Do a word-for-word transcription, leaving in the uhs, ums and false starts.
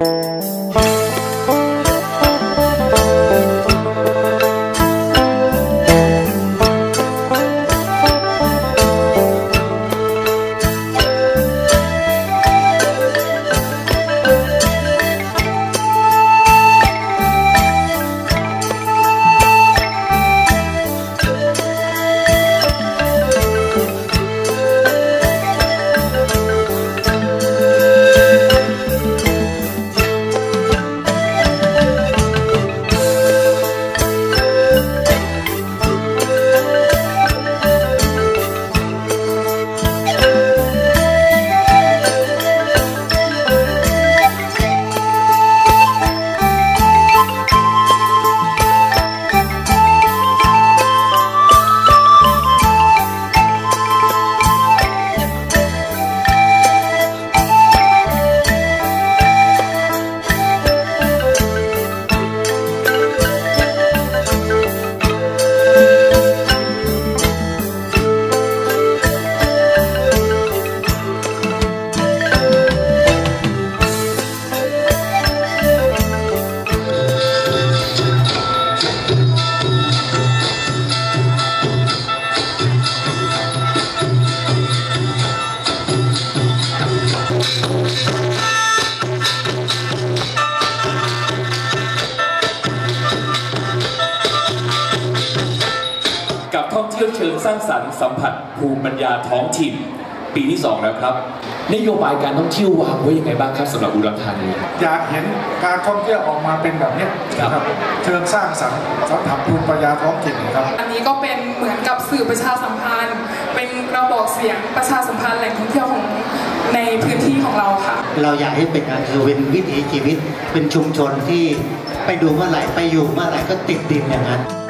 กับท่องเที่ยวเชิงสร้างสรรค์สัมผัสภูมิปัญญาท้องถิ่นปีที่สองแล้วครับนโยบายการท่องเที่ยววางไว้ยังไงบ้างครับสำหรับอุดรธานีอยากเห็นการท่องเที่ยวออกมาเป็นแบบนี้ครับเชิงสร้างสรรค์สัมผัสภูมิปัญญาท้องถิ่นครับอันนี้ก็เป็นเหมือนกับสื่อประชาสัมพันธ์เป็นกระบอกเสียงประชาสัมพันธ์แหล่งท่องเที่ยวของในพื้นที่ของเราค่ะเราอยากให้เป็นการคือเป็นวิถีชีวิตเป็นชุมชนที่ไปดูเมื่อไหร่ไปอยู่เมื่อไหร่ก็ติดดินอย่างนั้น